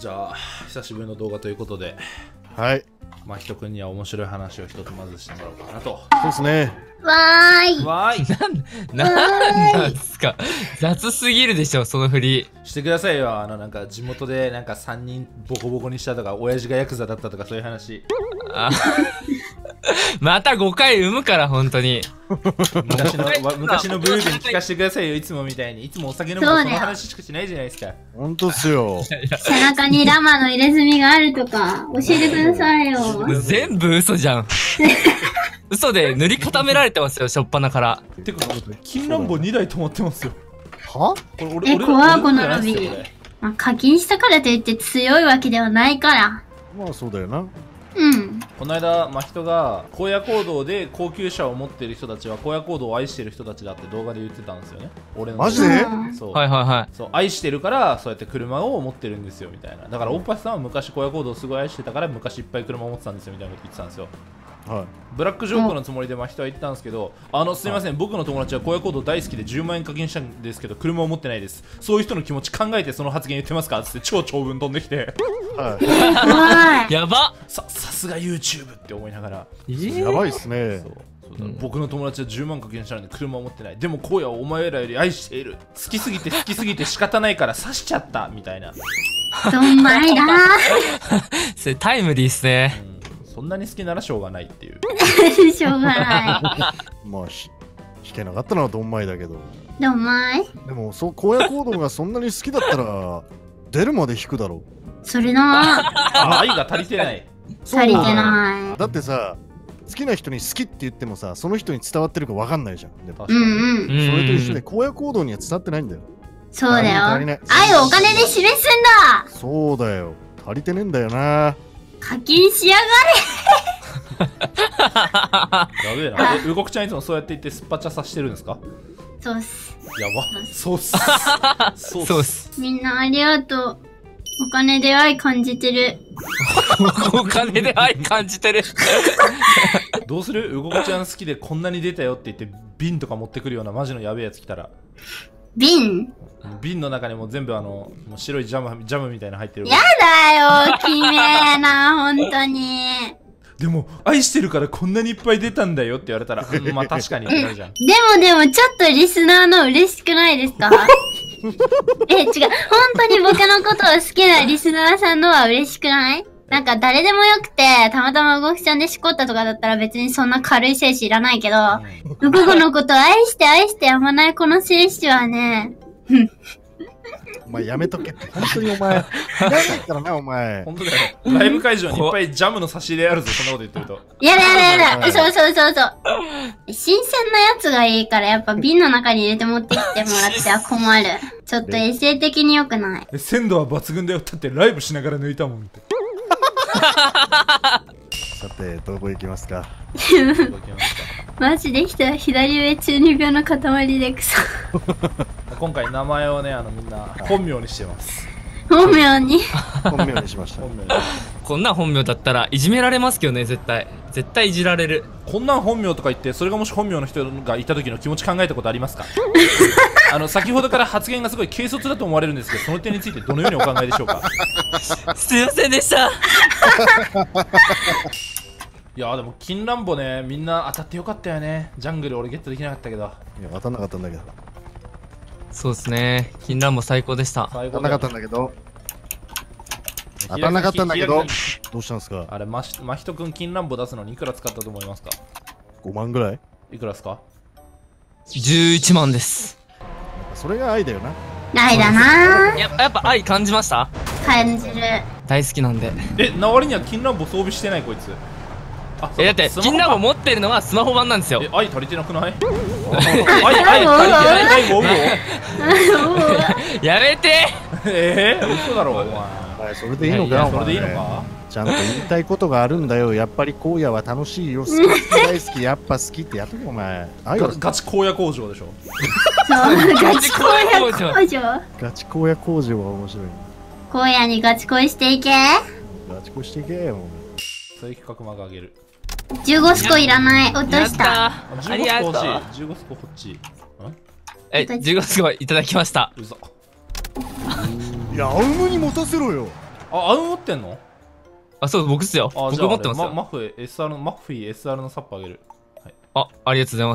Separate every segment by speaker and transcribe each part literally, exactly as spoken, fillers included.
Speaker 1: じゃあ久しぶりの動画ということで、
Speaker 2: はい。
Speaker 1: まひとくんには面白い話を一つまずしてもらおうかなと。
Speaker 2: そうですね。
Speaker 3: わーい。
Speaker 1: わーい。
Speaker 4: なん、なんなんですか。雑すぎるでしょ、その振り。
Speaker 1: してくださいよ。あのなんか地元でなんかさんにんボコボコにしたとか、親父がヤクザだったとかそういう話。
Speaker 4: あまたごかい生むから本当に。
Speaker 1: 昔の昔のブルーベに聞かせてくださいよ。いつもみたいに。いつもお酒飲むとその話しかしないじゃないですか。
Speaker 2: 本当っすよ。
Speaker 3: 背中にラマの入れ墨があるとか教えてくださいよ。
Speaker 4: 全部嘘じゃん。嘘で塗り固められてますよ、しょっぱなから。
Speaker 1: てか、金蘭棒にだい止まってますよ。
Speaker 2: は？
Speaker 3: え、怖いこのロビー。まあ、課金したからといって強いわけではないから。
Speaker 2: まあそうだよな。
Speaker 3: うん。
Speaker 1: この間、真人が荒野行動で高級車を持ってる人たちは荒野行動を愛してる人たちだって動画で言ってたんですよね。俺の
Speaker 2: マジで？
Speaker 1: そう。
Speaker 4: はいはいはい。
Speaker 1: そう、愛してるからそうやって車を持ってるんですよみたいな。だから大橋さんは昔荒野行動をすごい愛してたから昔いっぱい車を持ってたんですよみたいなこと言ってたんですよ。
Speaker 2: はい、
Speaker 1: ブラックジョークのつもりで真人は言ったんですけど、あのすみません、僕の友達は荒野行動大好きでじゅうまんえん課金したんですけど車を持ってないです。そういう人の気持ち考えてその発言言ってますかって超長文飛んできて、
Speaker 2: は
Speaker 4: い、やば
Speaker 1: ささすが YouTube って思いながら、
Speaker 4: えー、
Speaker 2: やばいっすね。
Speaker 1: そうそう、うん、僕の友達はじゅうまん課金したので車を持ってない。でも荒野をお前らより愛している。好きすぎて好きすぎて仕方ないから刺しちゃったみたいな。
Speaker 3: どんまいだ
Speaker 4: それタイムリーっすね。
Speaker 1: うん、そんなに好きならしょうがないっていう。
Speaker 3: しょうがない。
Speaker 2: まあし弾けなかったのはどんまいだけど。
Speaker 3: どんまい。
Speaker 2: でもそう荒野行動がそんなに好きだったら出るまで弾くだろ
Speaker 3: う。それな。
Speaker 1: あ、愛が足りてない。
Speaker 3: 足りてない。
Speaker 2: だってさ、好きな人に好きって言ってもさ、その人に伝わってるかわかんないじゃん。でも
Speaker 3: うんうん。
Speaker 2: それと一緒で荒野行動には伝わってないんだよ。
Speaker 3: そうだよ。愛をお金で示すんだ。
Speaker 2: そうだよ。足りてねえんだよな。
Speaker 3: 課金しやが
Speaker 1: れ。やべえな。え、うごくちゃんいつもそうやって言ってスッパチャさしてるんですか？
Speaker 3: そうっす。
Speaker 1: やば。そうっす。
Speaker 4: そうっす。
Speaker 3: みんなありがとう。お金で愛感じてる。
Speaker 4: お金で愛感じてる。
Speaker 1: どうする？うごくちゃん好きでこんなに出たよって言って瓶とか持ってくるようなマジのやべえやつ来たら。
Speaker 3: 瓶？
Speaker 1: 瓶の中にも全部あのもう白いジャムジャムみたいなの入ってる。
Speaker 3: やだよ、きめえな、ほんとに。
Speaker 1: でも愛してるからこんなにいっぱい出たんだよって言われたら、うん、まあ確かにってなるじゃん。
Speaker 3: でもでもちょっとリスナーの嬉しくないですか？え、違う、本当に僕のことを好きなリスナーさんのは嬉しくない？なんか誰でもよくて、たまたま動きちゃんでしこったとかだったら別にそんな軽い精子いらないけど、うごくのことを愛して愛してやまないこの精子はね、
Speaker 2: お前やめとけ。本当にお前。やめたからな、お前。
Speaker 1: 本当だよ。ライブ会場にいっぱいジャムの差し入れあるぞ、そんなこと言ってると。
Speaker 3: やだやだやだ。そうそうそうそう。新鮮なやつがいいからやっぱ瓶の中に入れて持ってきてもらっては困る。ちょっと衛生的に良くない。
Speaker 1: 鮮度は抜群だよ。だってライブしながら抜いたもんって。
Speaker 2: さて、どこ行きますか？
Speaker 3: マジできたら左上中二病の塊で草。
Speaker 1: 今回名前をね、あのみんな本名にしてます。
Speaker 3: 本名に
Speaker 2: 本名にしました。
Speaker 4: こんな本名だったらいじめられますけどね、絶対絶対いじられる。
Speaker 1: こんなん本名とか言って、それがもし本名の人がいた時の気持ち考えたことありますか？あの先ほどから発言がすごい軽率だと思われるんですけど、その点についてどのようにお考えでしょうか？
Speaker 4: すいませんでした。
Speaker 1: いやーでも金蘭ボね、みんな当たってよかったよね。ジャングル俺ゲットできなかったけど。
Speaker 2: いや、当たんなかったんだけど。
Speaker 4: そうですね。金蘭も最高でした。
Speaker 2: 当たんなかったんだけど。当たんなかったんだけど。どうしたんですか？
Speaker 1: あれ、まし、まひとくん金蘭ボ出すのにいくら使ったと思いますか？
Speaker 2: ごまんぐらい？
Speaker 1: いくらですか？
Speaker 4: じゅういちまんです。
Speaker 2: それが愛だよな。
Speaker 3: 愛だな。
Speaker 4: や, やっぱ愛感じました？
Speaker 3: 感じる。
Speaker 4: 大好きなんで。
Speaker 1: え、な割には金蘭ボ装備してないこいつ。
Speaker 4: え、だって金蘭ボ持ってるのはスマホ版なんですよ。
Speaker 1: え、愛足りてなくない？愛、愛足りてない。愛も
Speaker 4: やめて。
Speaker 1: えー、嘘だろお
Speaker 2: 前。それでいいのか？
Speaker 1: それでいいのか？
Speaker 2: ちゃんと言いたいことがあるんだよ。やっぱり荒野は楽しいよ。好き大好き、やっぱ好きってやっとけお前。
Speaker 1: ガチ荒野工場でしょ。
Speaker 3: ガチ荒野工場。
Speaker 2: ガチ荒野工場は面白い。
Speaker 3: 荒野にガチ恋していけ。
Speaker 2: ガチ恋していけよ。
Speaker 1: そういう企画マグあげる。
Speaker 3: じゅうごスコいらない。落とした。
Speaker 4: ありがとう。
Speaker 1: じゅうごスコ欲しい。
Speaker 4: え、じゅうごスコいただきました。
Speaker 1: うそ。
Speaker 2: いや、アウムに持たせろよ。
Speaker 1: あ、あう持ってんの？
Speaker 4: あ、そう、僕っすよ。
Speaker 1: あ、
Speaker 4: 僕
Speaker 1: じゃあ
Speaker 4: 持ってますよ。
Speaker 1: ママフィー エスアール の、マフィー エスアール のサップあげる。
Speaker 4: あ、ありがとうございます。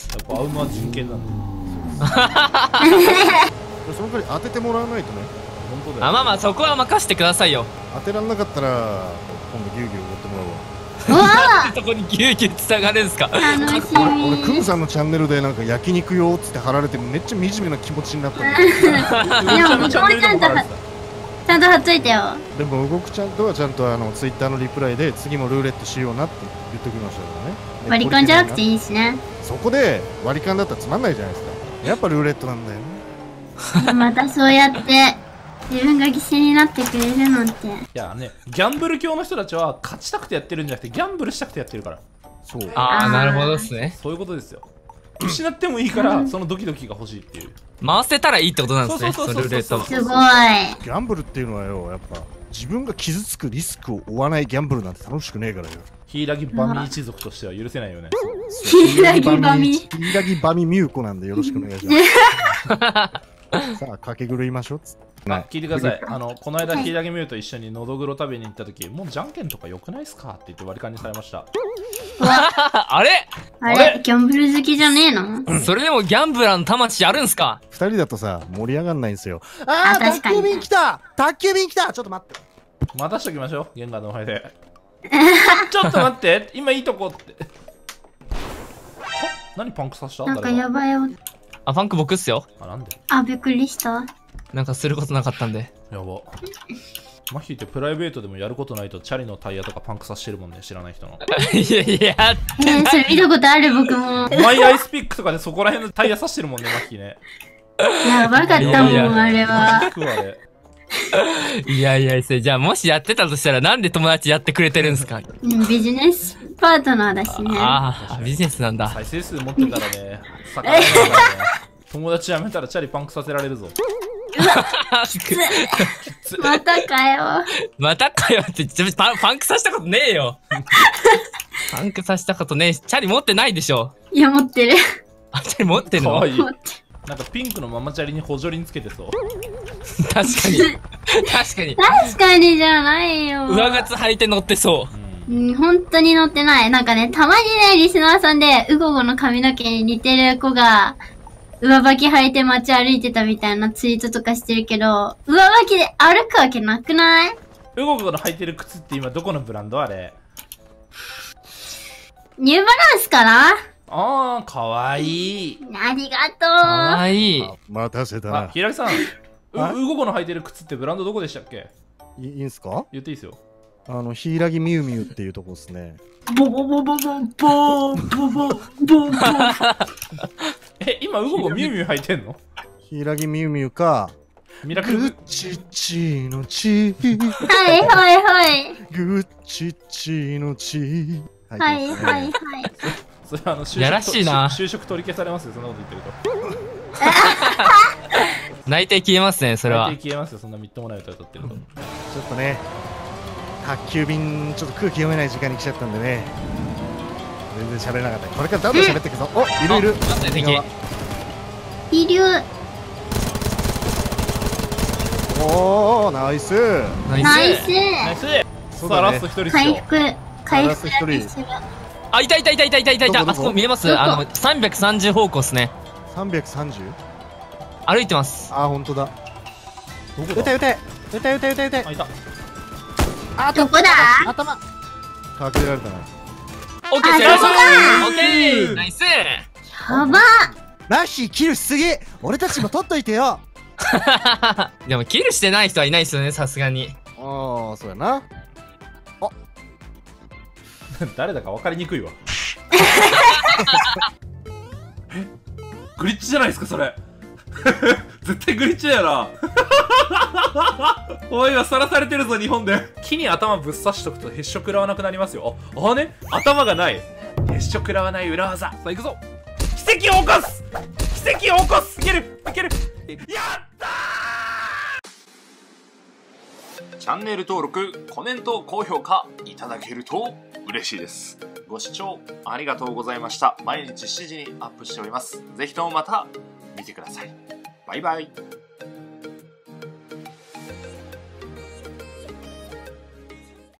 Speaker 1: やっぱアウムは人権なんだ。
Speaker 2: その代わり当ててもらわないとね。
Speaker 1: 本当だよ。
Speaker 4: あ、まあまあ、そこは任せてくださいよ。
Speaker 2: 当てらんなかったら今度ギュウギュウ踊ってもらうわ。
Speaker 3: うわ
Speaker 4: そこにギュウギュウつながるんすか。
Speaker 3: 楽し
Speaker 2: 俺俺ク
Speaker 3: み。
Speaker 2: ムさんのチャンネルでなんか焼肉用っつって貼られてめっちゃ惨めな気持ちになったんだ
Speaker 3: でも僕もちゃんとはちゃんと貼っといてよ。
Speaker 2: でも動くちゃんとはちゃんとあのツイッターのリプライで次もルーレットしようなって言っておきましたからね。
Speaker 3: 割り勘じゃなくていいしね。
Speaker 2: そこで割り勘だったらつまんないじゃないですか。やっぱルーレットなんだよね。
Speaker 3: またそうやって自分が犠牲になってくれるなんて。
Speaker 1: いやね、ギャンブル教の人たちは勝ちたくてやってるんじゃなくてギャンブルしたくてやってるから。
Speaker 2: そう。
Speaker 4: ああ、なるほどっすね。
Speaker 1: そういうことですよ。失ってもいいからそのドキドキが欲しいっていう。
Speaker 4: 回せたらいいってことなんですね、
Speaker 1: そうそうそうそう
Speaker 4: そのルーレットは。
Speaker 3: すごい。
Speaker 2: ギャンブルっていうのはよ、やっぱ自分が傷つくリスクを負わないギャンブルなんて楽しくねえからよ。
Speaker 1: ヒイラギバミ一族としては許せないよね。
Speaker 3: ヒイラギバミ。
Speaker 2: ヒイラギバミミュウコなんでよろしくお願いします。さあ、かけ狂いましょうっつって。
Speaker 1: あ、聞いてください。あの、この間ヒイラギミュウと一緒にのどぐろ食べに行った時、もうじゃんけんとか良くないっすかって言って割り勘にされました。
Speaker 4: あれ
Speaker 3: あれギャンブル好きじゃねえの？
Speaker 4: それでもギャンブラーの魂あるんすか？
Speaker 2: 二人だとさ、盛り上がんないんですよ。
Speaker 3: あ、確かに。
Speaker 2: 宅急便来た宅急便来たちょっと待って。
Speaker 1: 待たしときましょう、玄関の前で。ちょっと待って、今いいとこって。何パンクさせた？
Speaker 3: なんか
Speaker 1: 誰が
Speaker 3: やばいよ。
Speaker 4: あ、ファンク僕っすよ。
Speaker 1: あ、なんで？
Speaker 3: あ、びっくりした。
Speaker 4: なんかすることなかったんで。
Speaker 1: やば。マヒーってプライベートでもやることないとチャリのタイヤとかパンクさせてるもんね、知らない人の。
Speaker 4: いやいや、
Speaker 3: えー、それ見たことある僕も。
Speaker 1: マイアイスピックとかでそこら辺のタイヤさしてるもんね、マヒーね。
Speaker 3: やばかったもん、
Speaker 4: いやいや
Speaker 3: あれは。
Speaker 1: 聞くわあれ。
Speaker 4: いやいや、それじゃあもしやってたとしたらなんで友達やってくれてるんすか？
Speaker 3: うんビジネスパートナーだしね。
Speaker 4: ああ、ビジネスなんだ。
Speaker 1: 再生数持ってたらね、魚だからね。友達辞めたらチャリパンクさせられるぞ。
Speaker 3: またかよ。
Speaker 4: またかよってちょパン、パンクさせたことねえよ。パンクさせたことねえし、チャリ持ってないでしょ。
Speaker 3: いや、持ってる。
Speaker 4: あ、チャリ持ってんの？
Speaker 1: かわいい。
Speaker 3: 持って
Speaker 1: なんかピンクのママチャリに補助輪つけてそう。
Speaker 4: 確かに。確かに。
Speaker 3: 確かにじゃないよ。
Speaker 4: 上靴履いて乗ってそ
Speaker 3: うん、本当に乗ってない。なんかね、たまにね、リスナーさんで、ウゴゴの髪の毛に似てる子が、上履き履いて街歩いてたみたいなツイートとかしてるけど、上履きで歩くわけなくない？
Speaker 1: ウゴゴの履いてる靴って今どこのブランドあれ？
Speaker 3: ニューバランスかな？
Speaker 1: あー、かわいい。
Speaker 3: ありが
Speaker 4: う。かわ
Speaker 3: と
Speaker 4: いい。
Speaker 2: あ待たせた
Speaker 1: あ、
Speaker 2: な。
Speaker 1: 平木さん、う
Speaker 2: あ
Speaker 1: ウゴゴの履いてる靴ってブランドどこでしたっけ？
Speaker 2: いいいんすか？
Speaker 1: 言っていいですよ。
Speaker 2: あの、ヒイラギミュウミュウっていうとこですね。
Speaker 3: う。ボボボボボボボボボボボ。
Speaker 1: え、今ウゴゴミュウミュウ履いてんの？
Speaker 2: ヒイラギミュウミュウか、
Speaker 1: ミラクル
Speaker 2: グッチッチのチ
Speaker 3: はいはいはい。
Speaker 2: グッチッチのチ
Speaker 3: はいはいはい。
Speaker 1: それあの就職
Speaker 4: やらしいな
Speaker 1: 就職取り消されますよ、そんなこと言ってると。
Speaker 4: 内定消えますね、それは
Speaker 1: 大抵。消えますよ、そんなみっともない歌歌ってると。
Speaker 2: ちょっとね、宅急便、ちょっと空気読めない時間に来ちゃったんでね。全然喋れなかった。これからどんどん喋っていくぞ。お、いるいる。
Speaker 4: あ待って敵
Speaker 2: 右側
Speaker 3: 飛流。
Speaker 2: おー、ナイス。
Speaker 4: ナイス。
Speaker 3: ナイス。
Speaker 1: ナイス。さあ、
Speaker 2: そうだね
Speaker 1: ラスト一人っすよ。
Speaker 3: 回復、回復
Speaker 2: ラスト一人
Speaker 3: する。
Speaker 4: あ、いたいたいたいたいたいたいた。
Speaker 2: どこどこ
Speaker 4: あそこ見えます？
Speaker 3: どこ
Speaker 4: あの、さんびゃくさんじゅう方向っすね。
Speaker 2: さんびゃくさんじゅう？
Speaker 4: 歩いてます。
Speaker 2: あー、ほんとだ。
Speaker 1: どこだ？
Speaker 2: 撃て撃て撃て撃て撃て撃て
Speaker 1: あ、いた。
Speaker 2: あ
Speaker 3: どこだ？
Speaker 2: 頭隠れられたな。
Speaker 4: オッケー、
Speaker 3: あ
Speaker 4: セーフ
Speaker 3: そこだ
Speaker 4: オッケーナイス。
Speaker 3: やば。
Speaker 2: ラッシーキルしすぎ。俺たちも取っといてよ。
Speaker 4: でも、キルしてない人はいないですよね、さすがに。
Speaker 2: ああ、そうやな。
Speaker 1: 誰だか分かりにくいわ。グリッチじゃないですか、それ。絶対グリッチだよな。おい、今さらされてるぞ、日本で。木に頭ぶっ刺しとくとへっしょ食らわなくなりますよ。あ、あね、頭がない。へっしょ食らわない裏技。さあ、行くぞ。奇跡を起こす奇跡を起こすいけるいけるやったー。チャンネル登録、コメント、高評価いただけると嬉しいです。ご視聴ありがとうございました。毎日しちじにアップしております。ぜひともまた見てください。バイバイ。